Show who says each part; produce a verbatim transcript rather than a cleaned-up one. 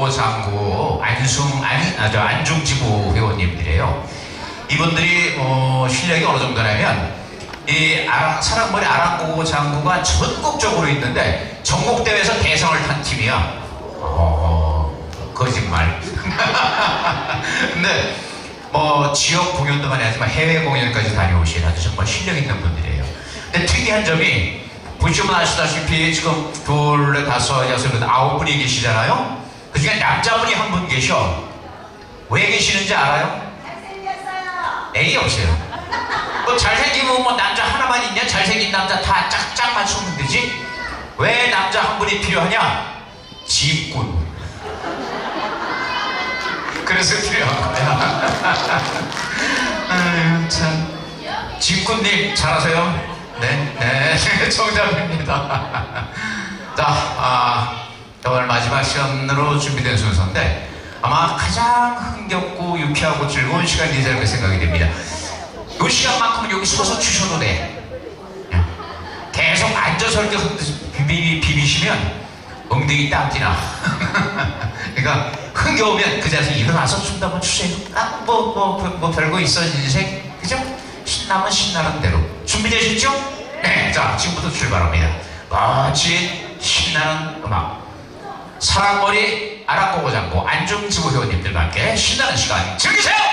Speaker 1: 아랑꼬고 장구 안숭 안, 아, 저 안중지부 회원님들이에요. 이분들이 어, 실력이 어느 정도냐면 이 아랑, 사랑머리 아랑꼬고 장구가 전국적으로 있는데 전국대회에서 대상을 탄 팀이야. 어, 거짓말. 근데 뭐 지역 공연도만 하지만 해외 공연까지 다녀오신 아주 정말 실력 있는 분들이에요. 근데 특이한 점이 보시면 아시다시피 지금 둘, 다섯, 여섯, 아홉 분이 계시잖아요. 그 중에 남자분이 한 분 계셔. 왜 계시는지 알아요?
Speaker 2: 잘생겼어요.
Speaker 1: 에이 없어요. 뭐 잘생기면 뭐 남자 하나만 있냐? 잘생긴 남자 다 짝짝 맞추면 되지? 왜 남자 한 분이 필요하냐? 집군. 그래서 필요한 거야. 아유 참. 집군님 잘하세요? 네, 네, 정답입니다. 자, 아, 오늘 마지막 시간으로 준비된 순서인데 아마 가장 흥겹고 유쾌하고 즐거운 시간이 되지 않을까 생각이 됩니다. 이 시간만큼은 여기 서서 주셔도 돼. 계속 앉아서 이렇게 비비, 비비시면 엉덩이 땀띠나. 그러니까 흥겨우면 그 자리에서 일어나서 춤도 한번 추세요. 아, 뭐, 뭐, 뭐, 뭐 별거 있어, 인생. 그죠? 신나면 신나는 대로. 준비되셨죠? 네, 자, 지금부터 출발합니다. 멋진 신나는 음악. 사랑머리 아랑꼬고 장구 안중지부 회원님들과 함께 신나는 시간 즐기세요!